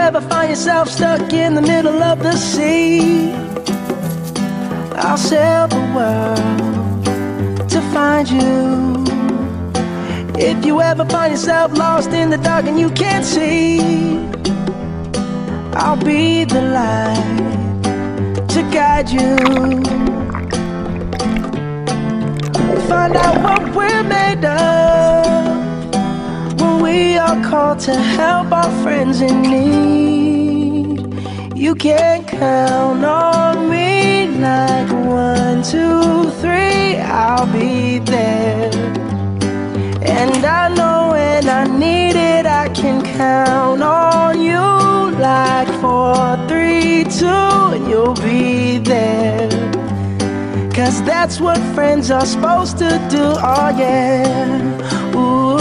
ever find yourself stuck in the middle of the sea, I'll sail the world to find you. If you ever find yourself lost in the dark and you can't see, I'll be the light to guide you. Find out what we're made of when we are called to help our friends in need. You can count on me like 1, 2, 3, I'll be there. And I know when I need it, I can count on you like 4, 3, 2, and you'll be there. 'Cause that's what friends are supposed to do, oh yeah. Ooh,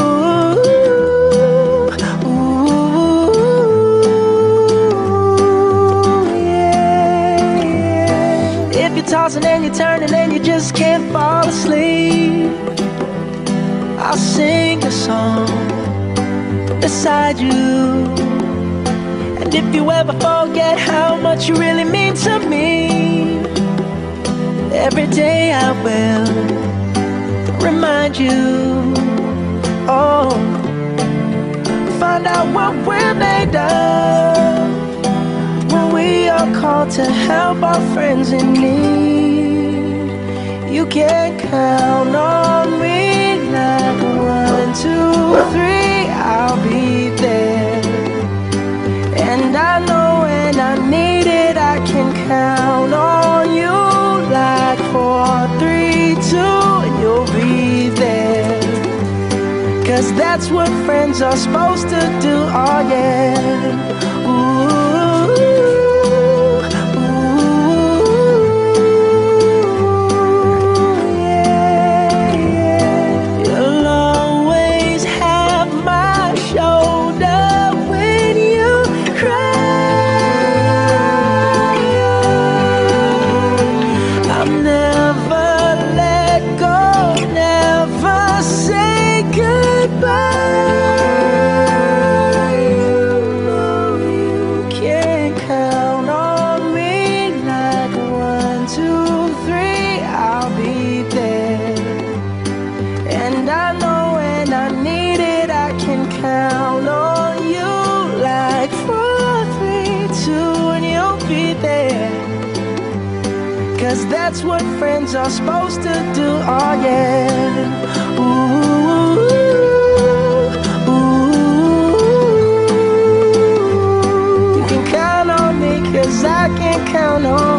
ooh, yeah, yeah. If you're tossing and you're turning and you just can't fall asleep, I'll sing a song beside you. And if you ever forget how much you really mean to me, every day I will remind you. Oh, find out what we're made of when we are called to help our friends in need. You can count on me like 1, 2, 3, I'll be there. And I know when I need it, I can count on you like 4, 3, 2, and you'll be there. 'Cause that's what friends are supposed to do, oh yeah. Ooh, ooh, yeah, yeah. You'll always have my shoulder when you cry. I'll never let go, never say goodbye. You know you can count on me like 1, 2, 3, I'll be there. And I know when I need it, I can count on you like 4, 3, 2, and you'll be there. 'Cause that's what friends are supposed to do, oh yeah. Ooh, ooh, you can count on me 'cause I can count on